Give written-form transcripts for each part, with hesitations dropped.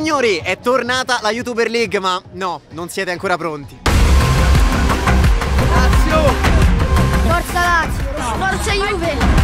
Signori, è tornata la YouTuber League, ma no, non siete ancora pronti. Lazio! Forza Lazio! Forza Juve!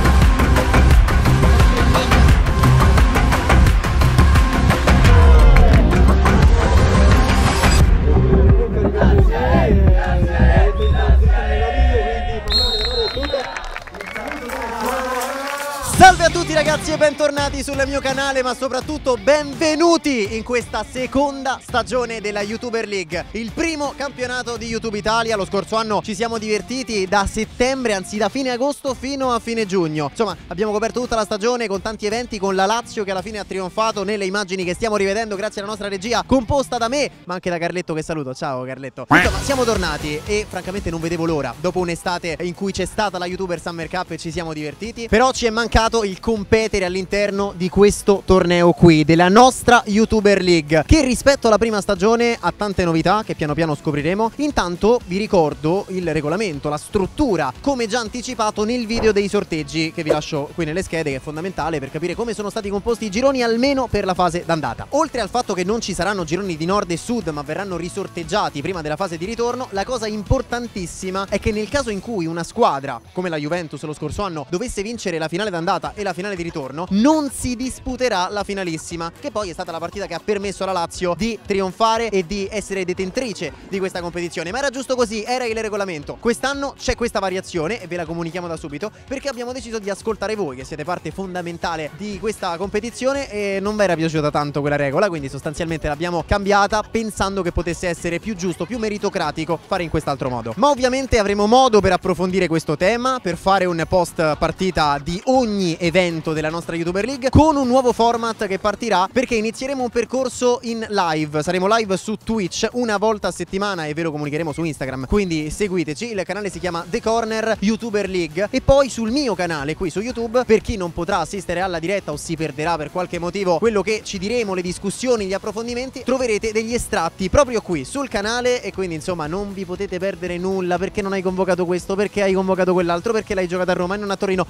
Salve a tutti ragazzi e bentornati sul mio canale, ma soprattutto benvenuti in questa seconda stagione della YouTuber League, il primo campionato di YouTube Italia. Lo scorso anno ci siamo divertiti da settembre, anzi da fine agosto fino a fine giugno. Insomma, abbiamo coperto tutta la stagione con tanti eventi, con la Lazio che alla fine ha trionfato nelle immagini che stiamo rivedendo grazie alla nostra regia composta da me, ma anche da Carletto, che saluto. Ciao Carletto. Insomma, siamo tornati e francamente non vedevo l'ora. Dopo un'estate in cui c'è stata la YouTuber Summer Cup e ci siamo divertiti, però ci è mancato il competere all'interno di questo torneo qui, della nostra YouTuber League, che rispetto alla prima stagione ha tante novità che piano piano scopriremo. Intanto vi ricordo il regolamento, la struttura, come già anticipato nel video dei sorteggi che vi lascio qui nelle schede, che è fondamentale per capire come sono stati composti i gironi, almeno per la fase d'andata. Oltre al fatto che non ci saranno gironi di nord e sud, ma verranno risorteggiati prima della fase di ritorno, la cosa importantissima è che nel caso in cui una squadra come la Juventus lo scorso anno dovesse vincere la finale d'andata e la finale di ritorno, non si disputerà la finalissima, che poi è stata la partita che ha permesso alla Lazio di trionfare e di essere detentrice di questa competizione. Ma era giusto così, era il regolamento. Quest'anno c'è questa variazione e ve la comunichiamo da subito, perché abbiamo deciso di ascoltare voi, che siete parte fondamentale di questa competizione, e non vi era piaciuta tanto quella regola, quindi sostanzialmente l'abbiamo cambiata pensando che potesse essere più giusto, più meritocratico fare in quest'altro modo. Ma ovviamente avremo modo per approfondire questo tema, per fare un post partita di ogni evento della nostra YouTuber League, con un nuovo format che partirà, perché inizieremo un percorso in live. Saremo live su Twitch una volta a settimana e ve lo comunicheremo su Instagram, quindi seguiteci. Il canale si chiama The Corner YouTuber League. E poi sul mio canale qui su YouTube, per chi non potrà assistere alla diretta o si perderà per qualche motivo quello che ci diremo, le discussioni, gli approfondimenti, troverete degli estratti proprio qui sul canale. E quindi insomma non vi potete perdere nulla, perché non hai convocato questo, perché hai convocato quell'altro, perché l'hai giocato a Roma e non a Torino.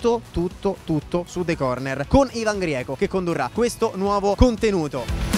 Tutto su The Corner, con Ivan Grieco che condurrà questo nuovo contenuto.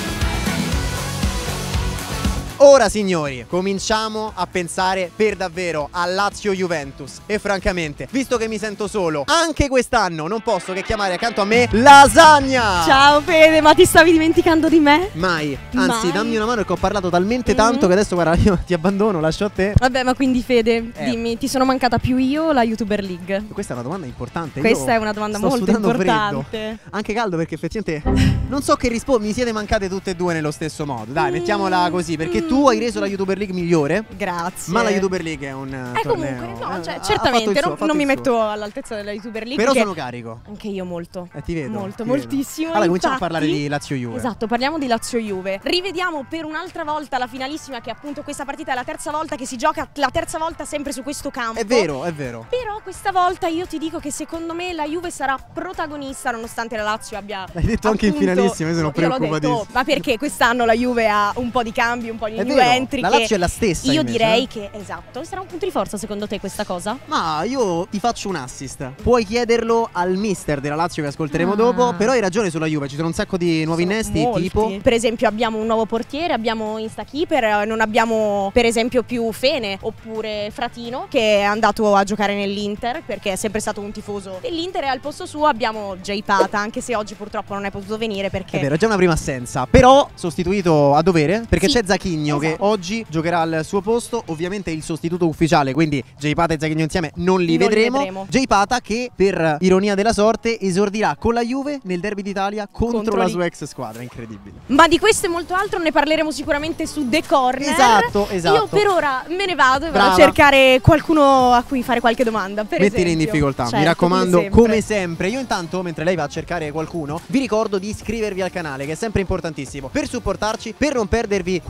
Ora signori, cominciamo a pensare per davvero a Lazio-Juventus. E francamente, visto che mi sento solo anche quest'anno, non posso che chiamare accanto a me Lasagna. Ciao Fede, ma ti stavi dimenticando di me? Mai. Anzi, Mai. dammi una mano, che ho parlato talmente tanto che adesso guarda, io ti abbandono, lascio a te. Vabbè, ma quindi Fede, dimmi, ti sono mancata più io o la YouTuber League? Questa è una domanda importante. Questa è una domanda molto importante. Freddo. Anche caldo, perché effettivamente non so che mi siete mancate tutte e due nello stesso modo. Dai, mettiamola così, perché tu hai reso la YouTuber League migliore. Grazie. Ma la YouTuber League è un torneo. Comunque, no, cioè, certamente non mi metto all'altezza della YouTuber League. Però sono carico. Anche io molto. Ti vedo. Molto, ti moltissimo. Vedo. Allora, cominciamo a Infatti, parlare di Lazio-Juve. Esatto, parliamo di Lazio-Juve. Rivediamo per un'altra volta la finalissima, che appunto questa partita è la terza volta che si gioca, la terza volta sempre su questo campo. È vero, è vero. Però questa volta io ti dico che secondo me la Juve sarà protagonista, nonostante la Lazio abbia... L'hai detto anche in finalissima, io sono preoccupatissimo. Ma perché quest'anno la Juve ha un po' di cambi, un po' di new entry. La Lazio è la stessa. Io invece, direi che, esatto, sarà un punto di forza secondo te questa cosa? Ma io ti faccio un assist. Puoi chiederlo al mister della Lazio che ascolteremo dopo. Però hai ragione sulla Juve, ci sono un sacco di nuovi innesti, molti. tipo per esempio abbiamo un nuovo portiere, abbiamo Instakeeper, non abbiamo per esempio più Fene oppure Fratino, che è andato a giocare nell'Inter perché è sempre stato un tifoso dell'Inter, e al posto suo abbiamo Jay Pata, anche se oggi purtroppo non è potuto venire perché... È vero, è già una prima assenza, però sostituito a dovere, perché Sì, c'è Zacchigno, esatto, che oggi giocherà al suo posto. Ovviamente il sostituto ufficiale, quindi Jay Pata e Zacchigno insieme non li vedremo. Jay Pata che, per ironia della sorte, esordirà con la Juve nel derby d'Italia contro la sua ex squadra. Incredibile. Ma di questo e molto altro ne parleremo sicuramente su The Corner. Esatto. Io per ora me ne vado e vado a cercare qualcuno a cui fare qualche domanda. Mettili in difficoltà, certo, mi raccomando, come sempre. Io intanto, mentre lei va a cercare qualcuno, vi ricordo di iscrivervi al canale, che è sempre importantissimo per supportarci, per non perdervi qualche strano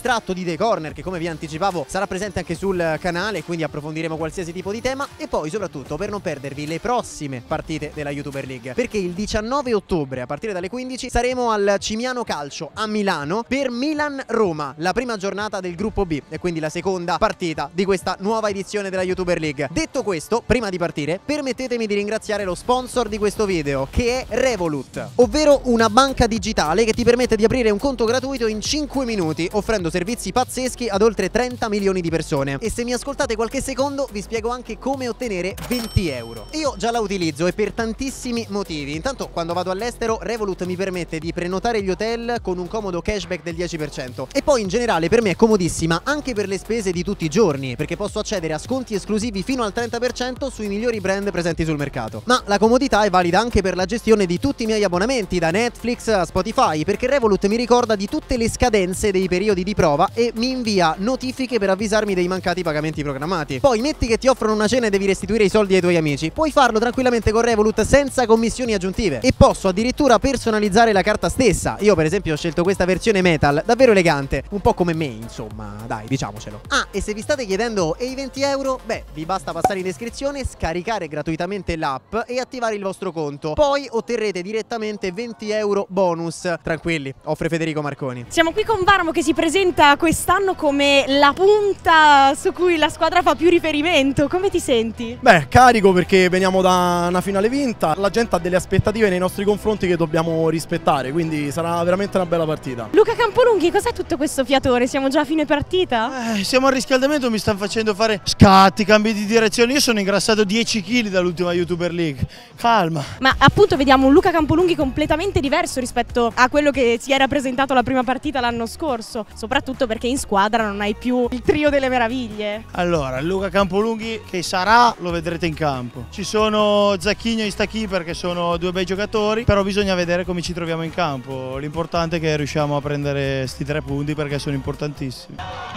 estratto di The Corner che, come vi anticipavo, sarà presente anche sul canale, quindi approfondiremo qualsiasi tipo di tema. E poi soprattutto per non perdervi le prossime partite della YouTuber League, perché il 19 ottobre a partire dalle 15 saremo al Cimiano Calcio a Milano per Milan-Roma, la prima giornata del gruppo B e quindi la seconda partita di questa nuova edizione della YouTuber League. Detto questo, prima di partire, permettetemi di ringraziare lo sponsor di questo video, che è Revolut, ovvero una banca digitale che ti permette di aprire un conto gratuito in 5 minuti, offrendo servizi pazzeschi ad oltre 30 milioni di persone. E se mi ascoltate qualche secondo vi spiego anche come ottenere 20 euro. Io già la utilizzo e per tantissimi motivi. Intanto, quando vado all'estero, Revolut mi permette di prenotare gli hotel con un comodo cashback del 10%. E poi in generale per me è comodissima anche per le spese di tutti i giorni, perché posso accedere a sconti esclusivi fino al 30% sui migliori brand presenti sul mercato. Ma la comodità è valida anche per la gestione di tutti i miei abbonamenti, da Netflix a Spotify, perché Revolut mi ricorda di tutte le scadenze dei periodi di prova e mi invia notifiche per avvisarmi dei mancati pagamenti programmati. Poi metti che ti offrono una cena e devi restituire i soldi ai tuoi amici, puoi farlo tranquillamente con Revolut senza commissioni aggiuntive, e posso addirittura personalizzare la carta stessa. Io per esempio ho scelto questa versione metal, davvero elegante, un po' come me insomma, dai, diciamocelo. Ah, e se vi state chiedendo e i 20 euro? Beh, vi basta passare in descrizione, scaricare gratuitamente l'app e attivare il vostro conto, poi otterrete direttamente 20 euro bonus. Tranquilli, offre Federico Marconi. Siamo qui con Varmo che si presenta quest'anno come la punta su cui la squadra fa più riferimento. Come ti senti? Beh, carico perché veniamo da una finale vinta, la gente ha delle aspettative nei nostri confronti che dobbiamo rispettare, quindi sarà veramente una bella partita. Luca Campolunghi, cos'è tutto questo fiatore? Siamo già a fine partita? Siamo al riscaldamento, mi stanno facendo fare scatti, cambi di direzione. Io sono ingrassato 10 kg dall'ultima YouTuber League. Calma. Ma appunto vediamo un Luca Campolunghi completamente diverso rispetto a quello che si era presentato la prima partita l'anno scorso, soprattutto perché in squadra non hai più il trio delle meraviglie. Allora, Luca Campolunghi che sarà, lo vedrete in campo. Ci sono Zacchigno e Stakeeper che sono due bei giocatori, però bisogna vedere come ci troviamo in campo. L'importante è che riusciamo a prendere sti 3 punti perché sono importantissimi.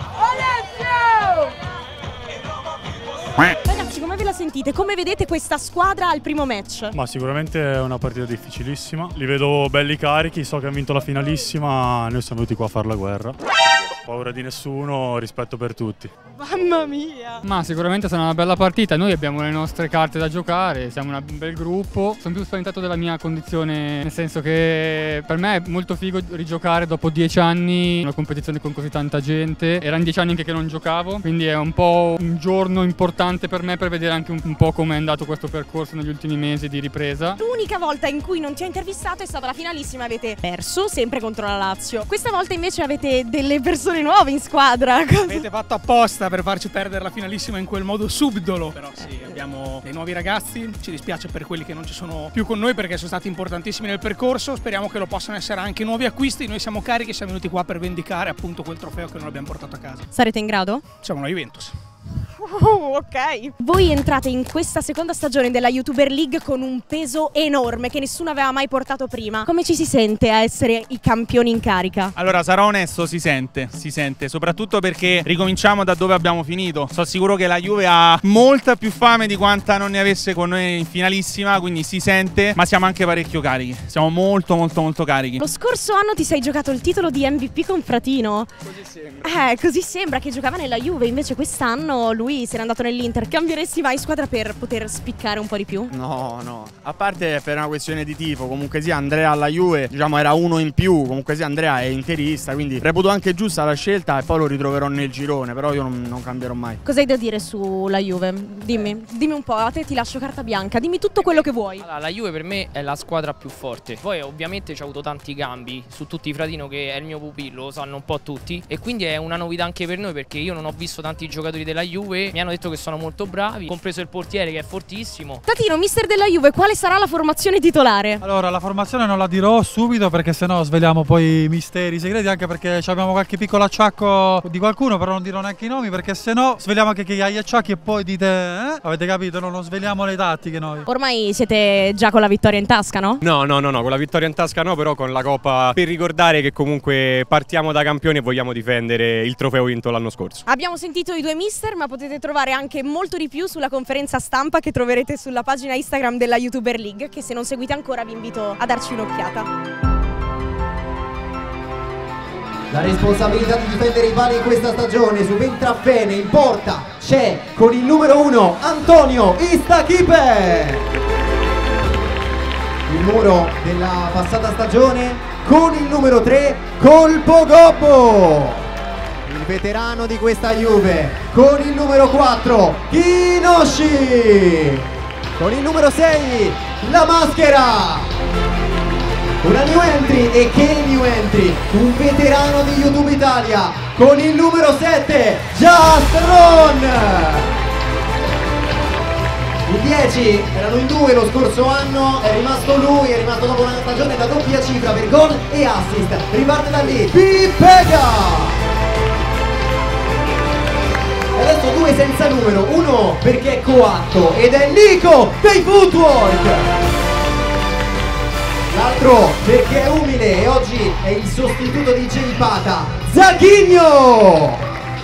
Ragazzi, come ve la sentite? Come vedete questa squadra al primo match? Ma sicuramente è una partita difficilissima. Li vedo belli carichi, so che hanno vinto la finalissima, noi siamo venuti qua a fare la guerra. Paura di nessuno, rispetto per tutti. Mamma mia! Ma sicuramente sarà una bella partita, noi abbiamo le nostre carte da giocare, siamo un bel gruppo. Sono più spaventato della mia condizione, nel senso che per me è molto figo rigiocare dopo 10 anni una competizione con così tanta gente. Erano 10 anni anche che non giocavo, quindi è un po' un giorno importante per me per vedere anche un po' come è andato questo percorso negli ultimi mesi di ripresa. L'unica volta in cui non ti ho intervistato è stata la finalissima, avete perso sempre contro la Lazio. Questa volta invece avete delle persone nuove in squadra. Avete fatto apposta per farci perdere la finalissima in quel modo subdolo. Però sì, abbiamo dei nuovi ragazzi, ci dispiace per quelli che non ci sono più con noi perché sono stati importantissimi nel percorso. Speriamo che lo possano essere anche nuovi acquisti. Noi siamo carichi, siamo venuti qua per vendicare appunto quel trofeo che non abbiamo portato a casa. Sarete in grado? Siamo una Juventus. Ok. Voi entrate in questa seconda stagione della YouTuber League con un peso enorme che nessuno aveva mai portato prima. Come ci si sente a essere i campioni in carica? Allora, sarò onesto, si sente, soprattutto perché ricominciamo da dove abbiamo finito. Sono sicuro che la Juve ha molta più fame di quanta non ne avesse con noi in finalissima, quindi si sente, ma siamo anche parecchio carichi. Siamo molto carichi. Lo scorso anno ti sei giocato il titolo di MVP con Fratino. Così sembra. Così sembra che giocava nella Juve, invece quest'anno lui se n'è andato nell'Inter. Cambieresti mai squadra per poter spiccare un po' di più? No, a parte per una questione di tifo, comunque sia Andrea alla Juve, diciamo era uno in più, comunque sia Andrea è interista, quindi reputo anche giusta la scelta e poi lo ritroverò nel girone, però io non cambierò mai. Cosa hai da dire sulla Juve? Dimmi un po', a te ti lascio carta bianca, dimmi tutto quello che vuoi. Allora, la Juve per me è la squadra più forte. Poi ovviamente c'è avuto tanti cambi su tutti i Fratino, che è il mio pupillo, lo sanno un po' tutti, e quindi è una novità anche per noi perché io non ho visto tanti giocatori della Juve, mi hanno detto che sono molto bravi, compreso il portiere che è fortissimo. Tatino, mister della Juve, quale sarà la formazione titolare? Allora, la formazione non la dirò subito perché sennò sveliamo poi misteri segreti, anche perché abbiamo qualche piccolo acciacco di qualcuno, però non dirò neanche i nomi perché sennò sveliamo anche chi ha gli acciacchi e poi dite avete capito, no, non sveliamo le tattiche noi. Ormai siete già con la vittoria in tasca, no? No, con la vittoria in tasca no, però con la Coppa per ricordare che comunque partiamo da campioni e vogliamo difendere il trofeo vinto l'anno scorso. Abbiamo sentito i due mister, ma potete trovare anche molto di più sulla conferenza stampa che troverete sulla pagina Instagram della YouTuber League, che se non seguite ancora vi invito a darci un'occhiata. La responsabilità di difendere i pali in questa stagione subentra bene, in porta c'è con il numero 1 Antonio Istachipe. Il muro della passata stagione con il numero 3 Colpo Gobbo. Il veterano di questa Juve con il numero 4 Kinoshi. Con il numero 6 La Maschera. Una new entry, e che new entry, un veterano di YouTube Italia con il numero 7 Jastron. Il 10 erano in 2 lo scorso anno, è rimasto lui, è rimasto dopo una stagione da doppia cifra per gol e assist. Riparte da lì Pippega. E adesso 2 senza numero, uno perché è coatto ed è Nico dei Footwork. L'altro perché è umile e oggi è il sostituto di Gelipata, Zacchigno!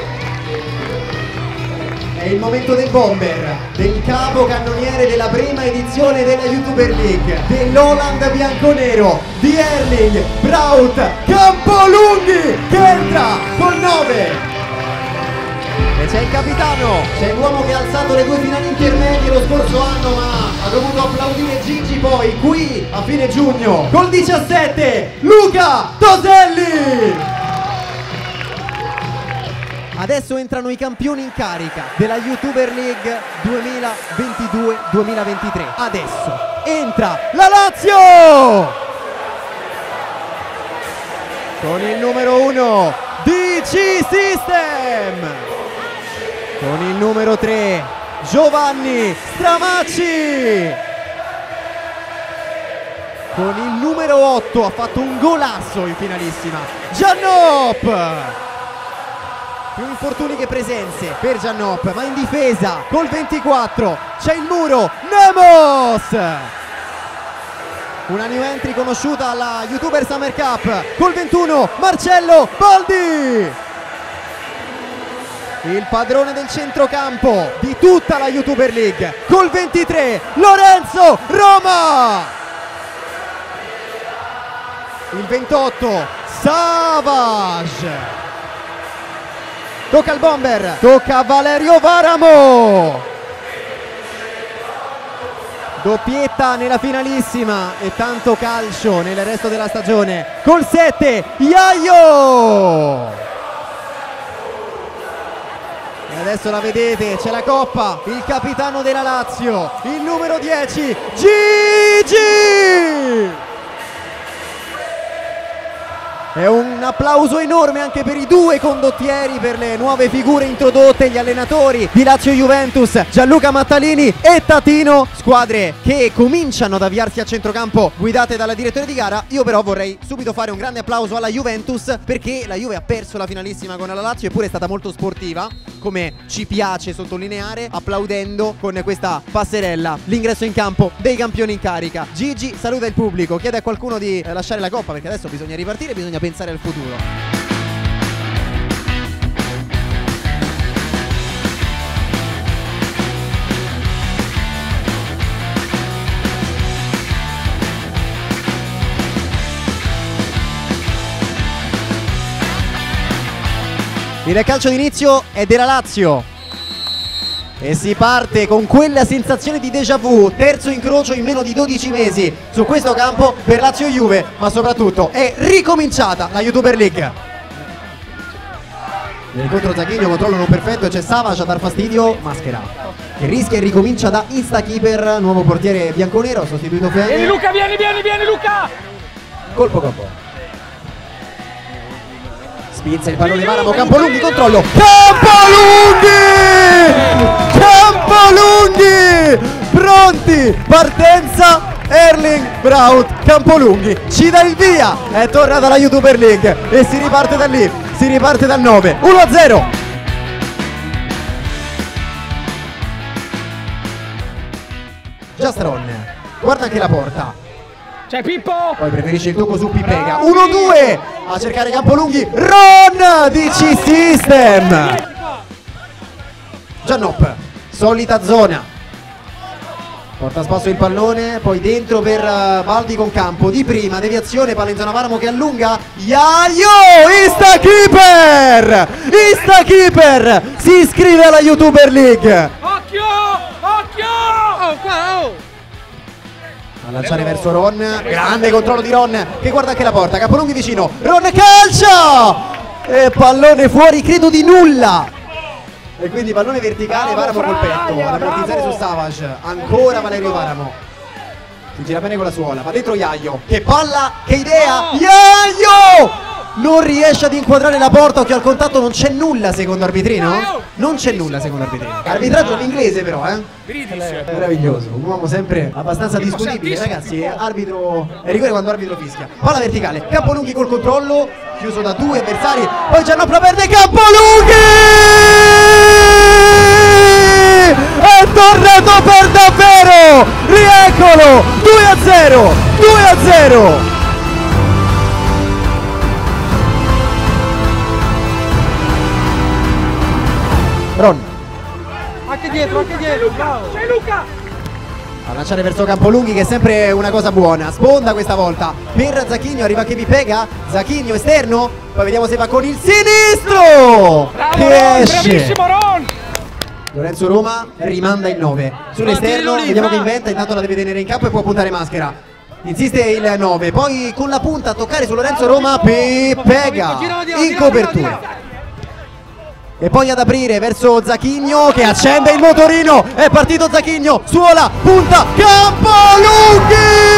È il momento del bomber, del capocannoniere della prima edizione della YouTuber League, dell'Holland bianconero, di Erling Braut Campolunghi, che entra col 9. E c'è il capitano, c'è l'uomo che ha alzato le 2 finali intermedie lo scorso anno ma ha dovuto applaudire Gigi poi qui a fine giugno. Col 17 Luca Toselli. Adesso entrano i campioni in carica della YouTuber League 2022-2023. Adesso entra la Lazio con il numero 1 DC System. Con il numero 3 Giovanni Stramacci. Con il numero 8 ha fatto un golasso in finalissima Giannop. Più infortuni che presenze per Giannop, ma in difesa col 24 c'è il muro Nemos. Una new entry conosciuta alla YouTuber Summer Cup col 21 Marcello Baldi. Il padrone del centrocampo di tutta la YouTuber League col 23 Lorenzo Roma. Il 28 Savage. Tocca al bomber, tocca a Valerio Varamo. Doppietta nella finalissima e tanto calcio nel resto della stagione col 7 Iaio. E adesso la vedete, c'è la coppa, il capitano della Lazio, il numero 10 Gigi. E un applauso enorme anche per i 2 condottieri, per le nuove figure introdotte, gli allenatori di Lazio Juventus, Gianluca Mattalini e Tatino, squadre che cominciano ad avviarsi a centrocampo guidate dalla direttore di gara. Io però vorrei subito fare un grande applauso alla Juventus, perché la Juve ha perso la finalissima con la Lazio, eppure è stata molto sportiva, come ci piace sottolineare, applaudendo con questa passerella l'ingresso in campo dei campioni in carica. Gigi saluta il pubblico, chiede a qualcuno di lasciare la coppa perché adesso bisogna ripartire, bisogna pensare al futuro. Il calcio d'inizio è della Lazio e si parte con quella sensazione di déjà vu, terzo incrocio in meno di 12 mesi su questo campo per Lazio Juve, ma soprattutto è ricominciata la YouTuber League. Nell'incontro Zacchigno, controllo non perfetto e c'è Savage a dar fastidio, Maschera che rischia e ricomincia da Instakeeper, nuovo portiere bianconero, sostituito Fede. Vieni Luca, vieni Luca! Colpo Gobbo. Spinza il pallone Varamo, Campolunghi, controllo. Campolunghi! Pronti, partenza, Erling Braut Campolunghi ci dà il via, è tornata la YouTuber League e si riparte da lì, si riparte dal 9, 1-0. Jastron, guarda anche la porta. C'è Pippo! Poi preferisce il tocco su Pippega. 1-2 a cercare Campolunghi. Ron di C-System. Giannop, solita zona. Porta a spasso il pallone, poi dentro per Baldi con campo di prima, deviazione, palla in zona Varamo che allunga, Yayo, Instakeeper! Instakeeper si iscrive alla YouTuber League. Occhio! Occhio! Oh! A lanciare verso Ron, grande controllo di Ron che guarda anche la porta, Capolunghi vicino, Ron calcia! E pallone fuori, credo di nulla. E quindi pallone verticale, Varamo col petto da ipotizzare su Savage, ancora Valerio Varamo, si gira bene con la suola, va dentro Yayo, che palla, che idea, Yayo non riesce ad inquadrare la porta, occhio al contatto, non c'è nulla secondo arbitrino, non c'è nulla secondo arbitrino, arbitraggio all'inglese però meraviglioso, un uomo sempre abbastanza discutibile ragazzi, arbitro, è rigore quando arbitro fischia, palla verticale, Capolunghi col controllo, chiuso da 2 avversari, poi Giannopla perde Capolunghi! È tornato per davvero! Rieccolo! 2-0! 2-0! Ron. Anche dietro, bravo. C'è Luca! A lanciare verso Campolunghi che è sempre una cosa buona, sponda questa volta per Zacchigno, arriva che vi pega, Zacchigno esterno, poi vediamo se va con il sinistro, bravo, che Ron, esce, bravissimo Ron! Lorenzo Roma rimanda il 9 sull'esterno, vediamo che inventa, intanto la deve tenere in campo e può puntare Maschera, insiste il 9, poi con la punta a toccare su Lorenzo Roma, pega in copertura. E poi ad aprire verso Zacchigno che accende il motorino, è partito Zacchigno, suola, punta, Campolunghi!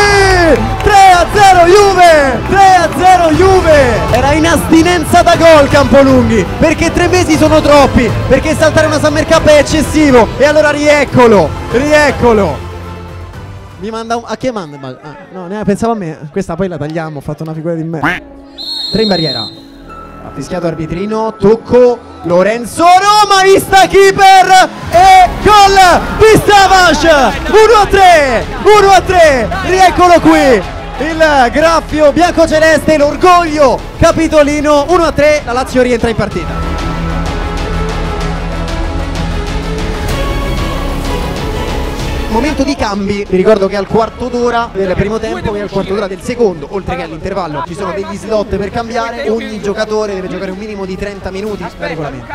3-0 Juve! 3-0 Juve! Era in astinenza da gol Campolunghi, perché 3 mesi sono troppi, perché saltare una Summer Cup è eccessivo, e allora rieccolo! Mi manda a chi manda? No, pensavo a me, questa poi la tagliamo, ho fatto una figura di me. 3 in barriera. Ha fischiato arbitrino, tocco, Lorenzo Roma, Instakeeper e gol di Savage, 1-3, rieccolo qui, il graffio biancoceleste, l'orgoglio capitolino, 1-3, la Lazio rientra in partita. Momento di cambi, vi ricordo che al quarto d'ora del primo tempo e al quarto d'ora del secondo, oltre che all'intervallo, ci sono degli slot per cambiare, ogni giocatore deve giocare un minimo di 30 minuti da regolamento.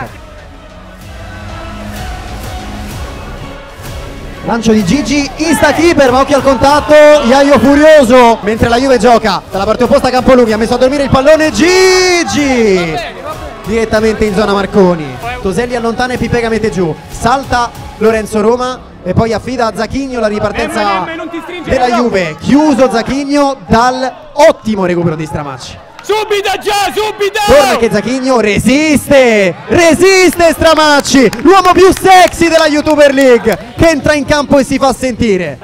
Lancio di Gigi, Instakeeper, ma occhio al contatto, Yayo furioso, mentre la Juve gioca dalla parte opposta Campolunghi, ha messo a dormire il pallone Gigi! Direttamente in zona Marconi, Toselli allontana e Pipega mette giù, salta Lorenzo Roma e poi affida a Zacchigno la ripartenza della Juve, chiuso Zacchigno dal ottimo recupero di Stramacci. Subito! Torna anche Zacchigno, resiste Stramacci, l'uomo più sexy della YouTuber League, che entra in campo e si fa sentire.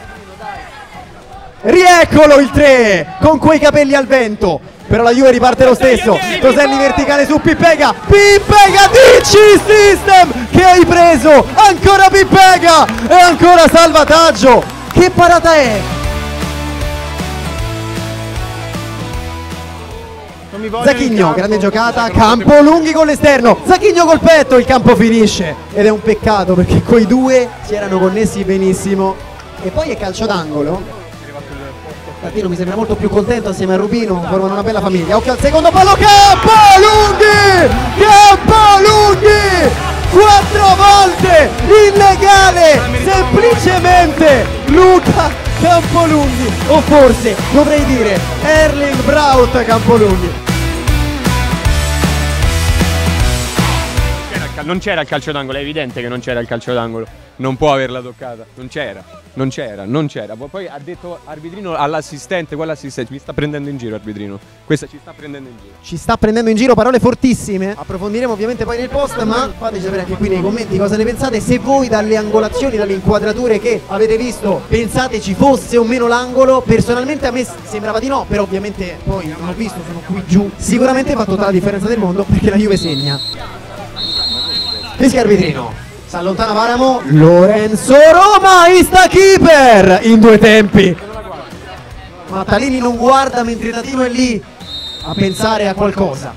Rieccolo il 3 con quei capelli al vento, però la Juve riparte lo stesso, Toselli verticale su Pipega, DC System che hai preso, ancora Pipega e ancora salvataggio, che parata è? Zacchigno, grande giocata, Campolunghi con l'esterno, Zacchigno col petto, il campo finisce ed è un peccato perché quei due si erano connessi benissimo. E poi è calcio d'angolo. Catino mi sembra molto più contento assieme a Rubino, formano una bella famiglia. Occhio al secondo palo, Campolunghi 4 volte illegale, semplicemente Luca Campolunghi, o forse dovrei dire Erling Braut Campolunghi. Non c'era il calcio d'angolo, è evidente che non c'era il calcio d'angolo, non può averla toccata, non c'era. Poi ha detto arbitrino all'assistente, quell'assistente, mi sta prendendo in giro arbitrino, questa ci sta prendendo in giro. Ci sta prendendo in giro, parole fortissime, approfondiremo ovviamente poi nel post, ma fateci sapere anche qui nei commenti cosa ne pensate, se voi dalle angolazioni, dalle inquadrature che avete visto, pensate ci fosse o meno l'angolo. Personalmente a me sembrava di no, però ovviamente poi non ho visto, sono qui giù, sicuramente fa tutta la differenza del mondo perché la Juve segna. Fischia arbitrino, si allontana Varamo, Lorenzo Roma, Instakeeper in 2 tempi. Mattalini non guarda mentre Tatino è lì a pensare a qualcosa.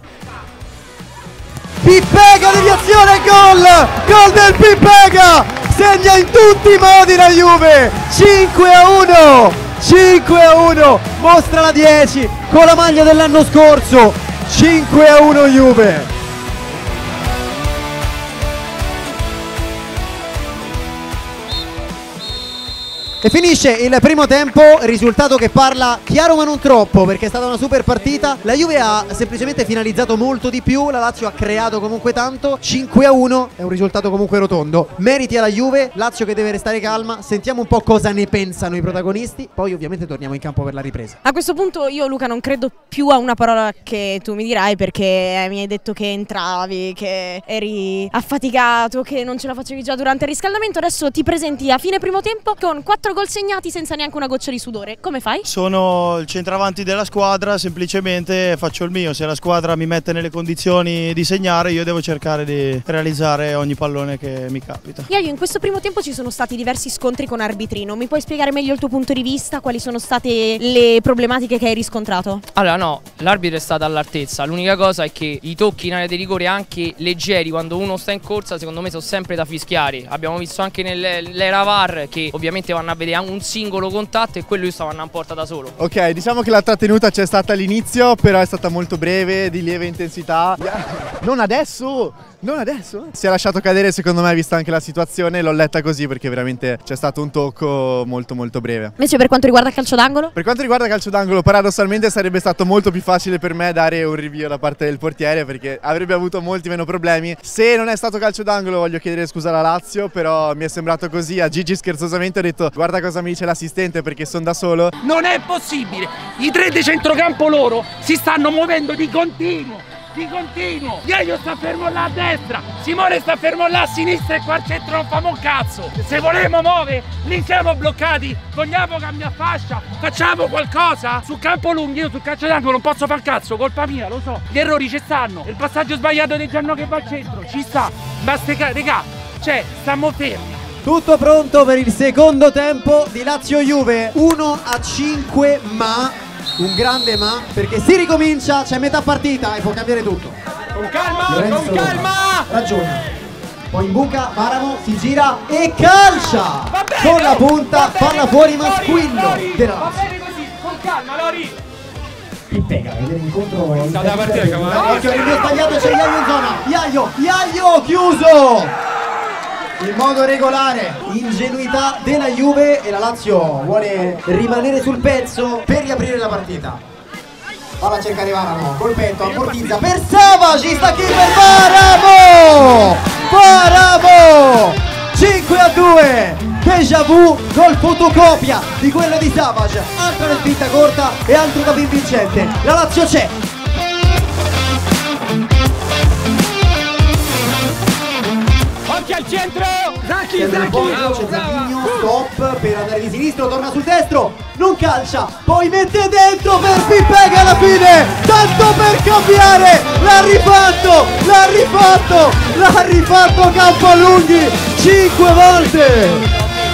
Pipega, deviazione, gol del Pipega, segna in tutti i modi la Juve. 5-1, 5-1, mostra la 10 con la maglia dell'anno scorso. 5-1 Juve. E finisce il primo tempo, risultato che parla chiaro ma non troppo, perché è stata una super partita. La Juve ha semplicemente finalizzato molto di più, la Lazio ha creato comunque tanto. 5-1 è un risultato comunque rotondo. Meriti alla Juve, Lazio che deve restare calma. Sentiamo un po' cosa ne pensano i protagonisti, poi ovviamente torniamo in campo per la ripresa. A questo punto io, Luca, non credo più a una parola che tu mi dirai, perché mi hai detto che entravi, che eri affaticato, che non ce la facevi già durante il riscaldamento. Adesso ti presenti a fine primo tempo con 4 gol segnati senza neanche una goccia di sudore. Come fai? Sono il centravanti della squadra, semplicemente faccio il mio. Se la squadra mi mette nelle condizioni di segnare, io devo cercare di realizzare ogni pallone che mi capita. Iaio, in questo primo tempo ci sono stati diversi scontri con Arbitrino. Mi puoi spiegare meglio il tuo punto di vista? Quali sono state le problematiche che hai riscontrato? Allora no, l'arbitro è stato all'altezza. L'unica cosa è che i tocchi in area di rigore anche leggeri quando uno sta in corsa, secondo me sono sempre da fischiare. Abbiamo visto anche nell'era VAR che ovviamente vanno a vedere un singolo contatto e quello io stavo andando a porta da solo. Ok, diciamo che la trattenuta c'è stata all'inizio, però è stata molto breve, di lieve intensità. Non adesso! Non adesso? Si è lasciato cadere, secondo me, vista anche la situazione. L'ho letta così perché veramente c'è stato un tocco molto molto breve. Invece per quanto riguarda il calcio d'angolo? Per quanto riguarda il calcio d'angolo, paradossalmente sarebbe stato molto più facile per me dare un rinvio da parte del portiere, perché avrebbe avuto molti meno problemi. Se non è stato calcio d'angolo voglio chiedere scusa alla Lazio, però mi è sembrato così. A Gigi scherzosamente ho detto: guarda cosa mi dice l'assistente, perché sono da solo. Non è possibile, i 3 di centrocampo loro si stanno muovendo di continuo. Iaio sta fermo là a destra, Simone sta fermo là a sinistra e qua al centro non famo un cazzo. Se volemo muovere, lì siamo bloccati, vogliamo cambiare fascia, facciamo qualcosa. Su campo lunghi io sul calcio d'angolo non posso far cazzo, colpa mia, lo so. Gli errori ci stanno, il passaggio sbagliato di Gianno che va al centro, ci sta. Basta, regà, cioè, stiamo fermi. Tutto pronto per il secondo tempo di Lazio-Juve. 1-5, ma un grande ma, perché si ricomincia, c'è metà partita e può cambiare tutto. Con calma, Lorenzo con calma! ragiona, poi imbuca, Varamo si gira e calcia con la punta, palla fuori ma squillo della Va Lazio. bene così, con calma, Lori! Pippega, vedere l'incontro in Stata la partita, cavallo. occhio, rinvio sbagliato, c'è Iaio in zona. Iaio chiuso in modo regolare. Ingenuità della Juve, e la Lazio vuole rimanere sul pezzo per riaprire la partita. Palla a cercare Varamo, col petto, ammortizza per Savage, sta chi per Varamo! 5-2, déjà vu, gol fotocopia di quello di Savage. Altra respinta corta e altro da vincente. La Lazio c'è. Occhio al centro! Zacchi, C'è Zacchigno, stop per andare di sinistro, torna sul destro, non calcia, poi mette dentro per Pippega alla fine, tanto per cambiare, l'ha rifatto Campolunghi 5 volte.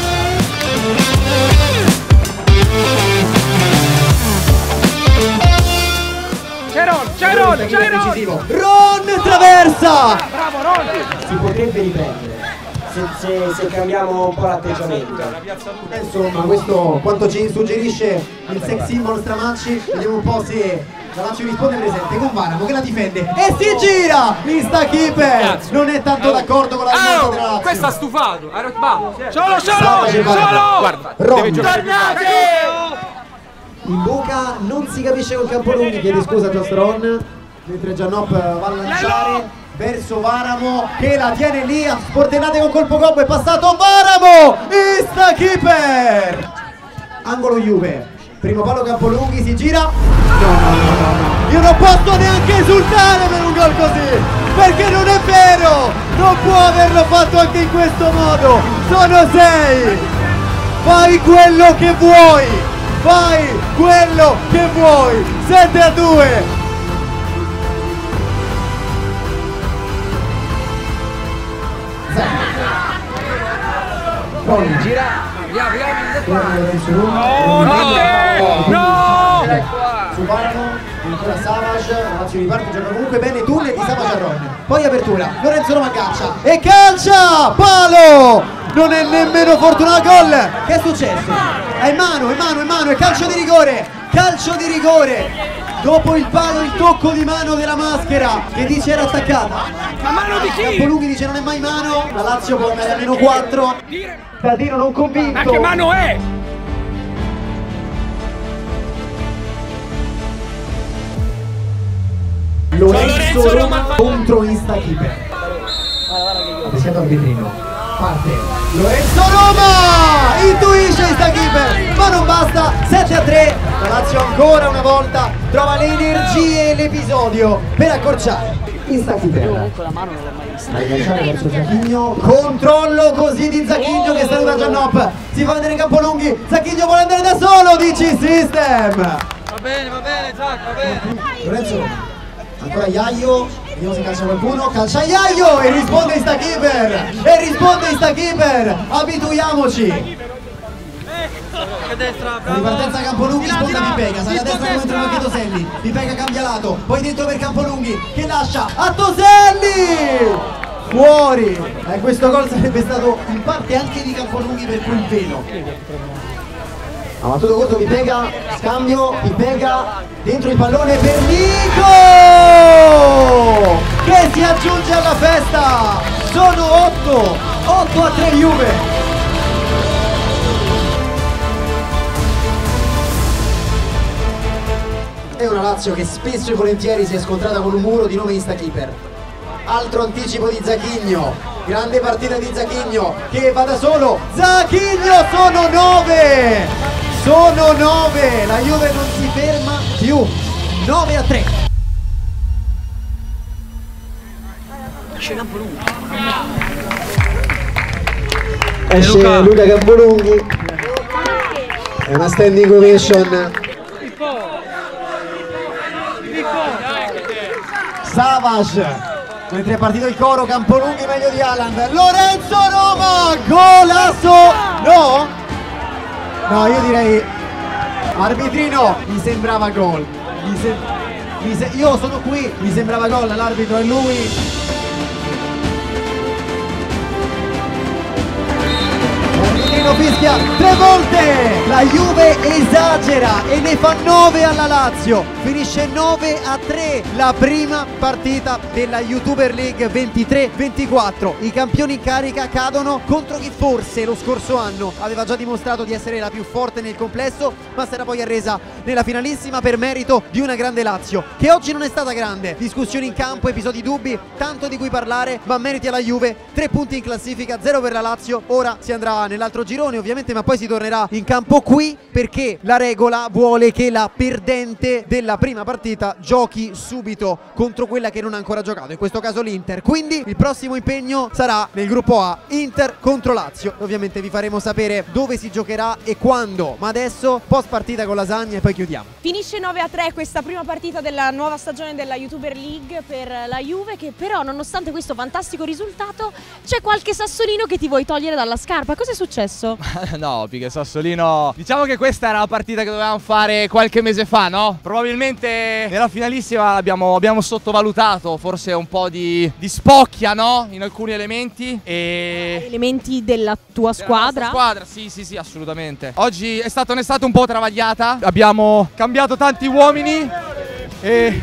C'è Ron! Ron traversa! Bravo Ron! Si potrebbe riprendere se cambiamo un po' l'atteggiamento. Insomma, questo quanto ci suggerisce il sex symbol Stramacci. Vediamo un po' se la Lazio risponde presente con Varamo che la difende e si gira! Mista keeper non è tanto d'accordo con la risposta della Lazio. Questo ha stufato! Solo! Guarda, tornate! In buca non si capisce con Campolunghi, chiede scusa a Giostron, mentre Giannop va a lanciare verso Varamo che la tiene lì a sportellate con colpo gobbo. È passato Varamo, Insta keeper, angolo Juve, primo palo Campolunghi, si gira, no, io non posso neanche esultare per un gol così, perché non è vero, non può averlo fatto anche in questo modo. Sono 6, fai quello che vuoi, 7-2. Gira! No! Su Varano, ancora Savage, la Lazio riparte, gioca comunque bene, tunnel di Savage a Ron. Poi apertura, Lorenzo Roma calcia e calcia! Palo! non è nemmeno fortunato. Gol! Che è successo? È mano, è calcio di rigore! Calcio di rigore! Dopo il palo, il tocco di mano della Maschera che dice era attaccata. Ma mano di chi? Campolunghi dice non è mai mano. La Lazio può andare a -4. Tadino non convinto. Ma che mano è? Lorenzo Roma contro Instakeeper. Rischiato arbitrino. Parte Lorenzo Roma! Intuisce Instakeeper, ma non basta. 7-3. La Lazio ancora una volta trova le energie e l'episodio per accorciare. Instakeeper. Comunque la mano non l'ho mai vista. Da agganciare verso Zacchigno. Controllo così di Zacchigno che saluta Giannop. Si fa vedere in Campolunghi. Zacchigno vuole andare da solo. DC System. Va bene, Zac, va bene. Lorenzo Roma. Ancora Iaio, vediamo se calcia qualcuno, calcia Iaio e risponde Instakeeper, abituiamoci. Ripartenza Campolunghi, sponda Pipega, sale a destra come entra anche Toselli, Pipega cambia lato, poi dentro per Campolunghi che lascia a Toselli! Fuori! Questo gol sarebbe stato in parte anche di Campolunghi per quel velo. Ha battuto corto Pipega, scambio, Pipega, dentro il pallone per Nico! Che si aggiunge alla festa! Sono 8-3 Juve! È una Lazio che spesso e volentieri si è scontrata con un muro di nome Instakeeper. Altro anticipo di Zacchigno, grande partita di Zacchigno che va da solo. Zacchigno, sono 9! Sono 9, la Juve non si ferma più, 9-3. Esce Luca Campolunghi, è una standing ovation. Savage, mentre è partito il coro, Campolunghi meglio di Haaland. Lorenzo Roma, golasso, no? No, io direi arbitrino, mi sembrava gol. Io sono qui, mi sembrava gol, l'arbitro è lui. Arbitrino fischia 3 volte. La Juve esagera e ne fa 9 alla Lazio. Finisce 9-3 la prima partita della YouTuber League 23-24. I campioni in carica cadono contro chi forse lo scorso anno aveva già dimostrato di essere la più forte nel complesso, ma si era poi arresa nella finalissima per merito di una grande Lazio, che oggi non è stata grande. Discussioni in campo, episodi dubbi, tanto di cui parlare, ma meriti alla Juve. 3 punti in classifica, 0 per la Lazio. Ora si andrà nell'altro girone ovviamente, ma poi si tornerà in campo qui perché la regola vuole che la perdente della prima partita giochi subito contro quella che non ha ancora giocato, in questo caso l'Inter. Quindi il prossimo impegno sarà nel gruppo A, Inter contro Lazio. Ovviamente vi faremo sapere dove si giocherà e quando, ma adesso post partita con Lasagna e poi chiudiamo. Finisce 9-3 questa prima partita della nuova stagione della YouTuber League per la Juve, che però nonostante questo fantastico risultato c'è qualche sassolino che ti vuoi togliere dalla scarpa. Cosa è successo? No, più che sassolino, diciamo che questa era la partita che dovevamo fare qualche mese fa, no? Probabilmente nella finalissima abbiamo sottovalutato forse un po' di spocchia, no? In alcuni elementi Elementi della tua squadra? Squadra, sì, assolutamente. Oggi è stata un'estate un po' travagliata, abbiamo cambiato tanti uomini e...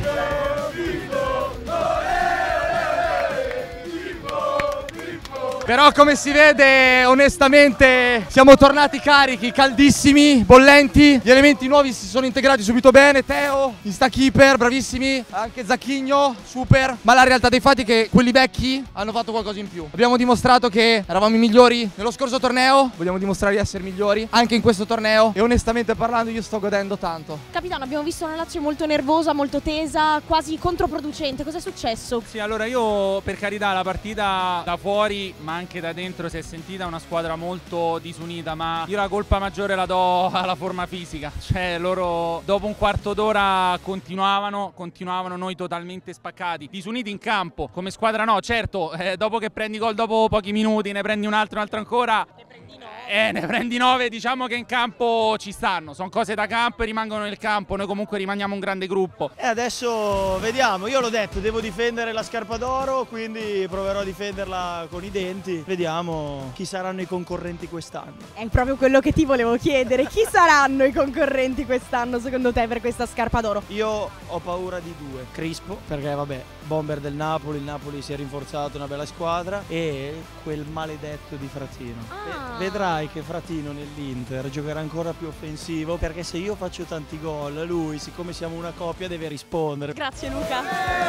Però come si vede onestamente siamo tornati carichi, caldissimi, bollenti. Gli elementi nuovi si sono integrati subito bene. Teo, Instakeeper, bravissimi. Anche Zacchigno, super. Ma la realtà dei fatti è che quelli vecchi hanno fatto qualcosa in più. Abbiamo dimostrato che eravamo i migliori nello scorso torneo. Vogliamo dimostrare di essere migliori anche in questo torneo. E onestamente parlando io sto godendo tanto. Capitano, abbiamo visto una Lazio molto nervosa, molto tesa, quasi controproducente. Cos'è successo? Sì, allora io per carità la partita da fuori ma anche da dentro si è sentita una squadra molto disunita, ma io la colpa maggiore la do alla forma fisica. Cioè loro dopo un quarto d'ora continuavano, noi totalmente spaccati, disuniti in campo. Come squadra no, certo, dopo che prendi gol dopo pochi minuti, ne prendi un altro ancora, ne prendi 9, diciamo che in campo ci stanno, sono cose da campo e rimangono nel campo, noi comunque rimaniamo un grande gruppo. E adesso vediamo, io l'ho detto, devo difendere la scarpa d'oro, quindi proverò a difenderla con i denti. punti. Vediamo chi saranno i concorrenti quest'anno. È proprio quello che ti volevo chiedere. Chi saranno i concorrenti quest'anno secondo te per questa scarpa d'oro? Io ho paura di due. Crispo, perché vabbè, bomber del Napoli, il Napoli si è rinforzato, una bella squadra, e quel maledetto di Fratino. Vedrai che Fratino nell'Inter giocherà ancora più offensivo, perché se io faccio tanti gol, lui, siccome siamo una coppia, deve rispondere. Grazie Luca.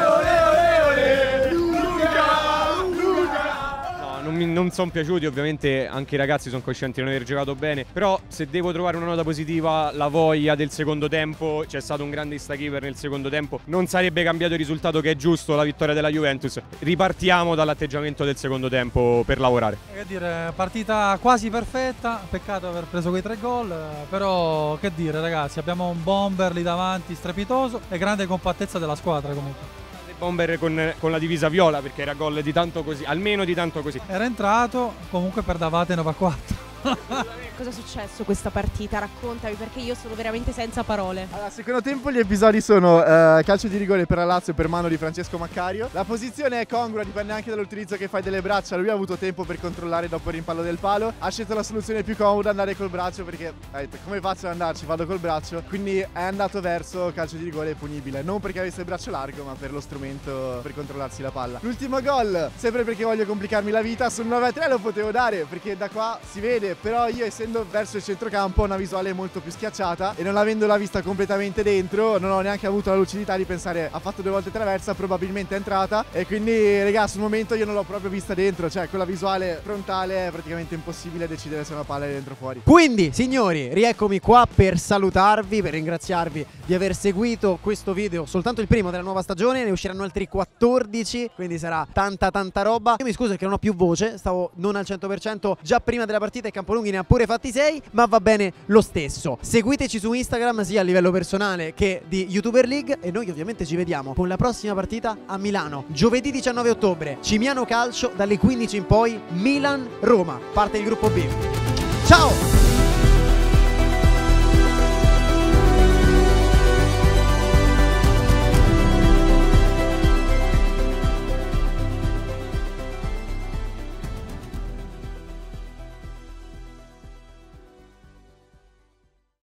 Non sono piaciuti, ovviamente anche i ragazzi sono coscienti di non aver giocato bene, però se devo trovare una nota positiva, la voglia del secondo tempo. C'è stato un grande instakeeper nel secondo tempo, non sarebbe cambiato il risultato, che è giusto, la vittoria della Juventus. Ripartiamo dall'atteggiamento del secondo tempo per lavorare. Che dire, partita quasi perfetta, peccato aver preso quei 3 gol, però che dire ragazzi, abbiamo un bomber lì davanti strepitoso e grande compattezza della squadra comunque. Bomber con la divisa viola, perché era gol di tanto così, almeno di tanto così. Era entrato comunque per Davate 9-4. Cosa è successo questa partita? Raccontami, perché io sono veramente senza parole. Allora, secondo tempo gli episodi sono calcio di rigore per la Lazio per mano di Francesco Maccario. La posizione è congrua, dipende anche dall'utilizzo che fai delle braccia. Lui ha avuto tempo per controllare dopo il rimpallo del palo. Ha scelto la soluzione più comoda, andare col braccio, perché ha detto come faccio ad andarci? Vado col braccio. Quindi è andato verso calcio di rigore punibile. Non perché avesse il braccio largo, ma per lo strumento per controllarsi la palla. L'ultimo gol, sempre perché voglio complicarmi la vita, sul 9-3 lo potevo dare, perché da qua si vede. Però io, essendo verso il centrocampo, ho una visuale molto più schiacciata e non avendola vista completamente dentro, non ho neanche avuto la lucidità di pensare ha fatto 2 volte traversa, probabilmente è entrata, e quindi raga, sul momento io non l'ho proprio vista dentro, cioè con la visuale frontale è praticamente impossibile decidere se una palla è dentro o fuori. Quindi signori, rieccomi qua per salutarvi, per ringraziarvi di aver seguito questo video, soltanto il primo della nuova stagione, ne usciranno altri 14, quindi sarà tanta roba. Io mi scuso perché non ho più voce, stavo non al 100% già prima della partita e Campolunghi ne ha pure fatti 6, ma va bene lo stesso. Seguiteci su Instagram sia a livello personale che di YouTuber League, e noi ovviamente ci vediamo con la prossima partita a Milano, giovedì 19 ottobre, Cimiano Calcio, dalle 15 in poi, Milan-Roma, parte il gruppo B. Ciao!